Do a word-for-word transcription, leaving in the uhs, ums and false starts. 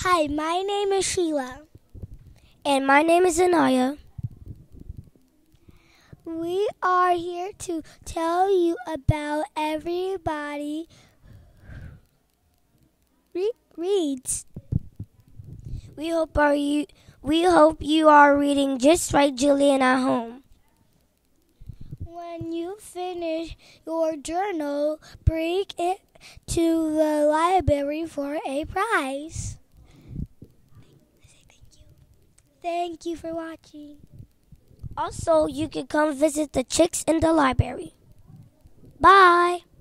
Hi, my name is Sheila. And my name is Anaya. We are here to tell you about everybody re- reads. We hope are you we hope you are reading just right, Jillian, at home. When you finish your journal, bring it to the library for a prize. Thank you. Thank you for watching. Also, you can come visit the chicks in the library. Bye.